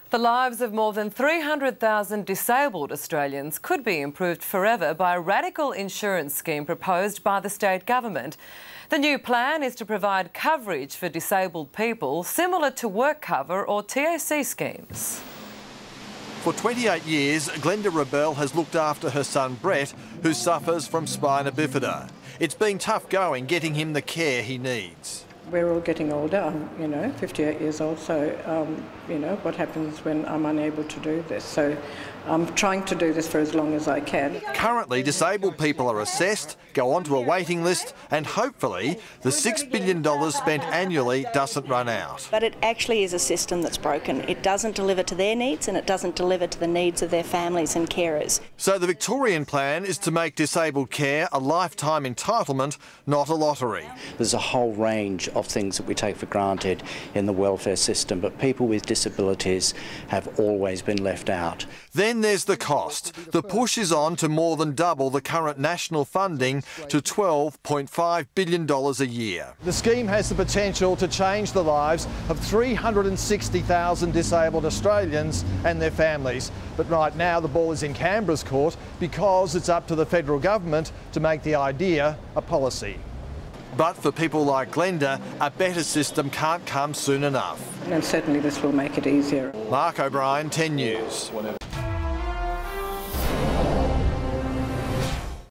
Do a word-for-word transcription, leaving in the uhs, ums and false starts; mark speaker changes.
Speaker 1: The lives of more than three hundred thousand disabled Australians could be improved forever by a radical insurance scheme proposed by the state government. The new plan is to provide coverage for disabled people similar to work cover or T A C schemes.
Speaker 2: For twenty-eight years, Glenda Rebel has looked after her son Brett, who suffers from spina bifida. It's been tough going getting him the care he needs.
Speaker 3: We're all getting older, I'm, you know, fifty-eight years old, so, um, you know, what happens when I'm unable to do this? So I'm trying to do this for as long as I can.
Speaker 2: Currently, disabled people are assessed, go onto a waiting list, and hopefully the six billion dollars spent annually doesn't run out.
Speaker 4: But it actually is a system that's broken. It doesn't deliver to their needs and it doesn't deliver to the needs of their families and carers.
Speaker 2: So the Victorian plan is to make disabled care a lifetime entitlement, not a lottery.
Speaker 5: There's a whole range of things that we take for granted in the welfare system, but people with disabilities have always been left out.
Speaker 2: Then there's the cost. The push is on to more than double the current national funding to twelve point five billion dollars a year.
Speaker 6: The scheme has the potential to change the lives of three hundred sixty thousand disabled Australians and their families. But right now the ball is in Canberra's court because it's up to the federal government to make the idea a policy.
Speaker 2: But for people like Glenda, a better system can't come soon enough.
Speaker 3: And certainly this will make it easier.
Speaker 2: Mark O'Brien, ten News.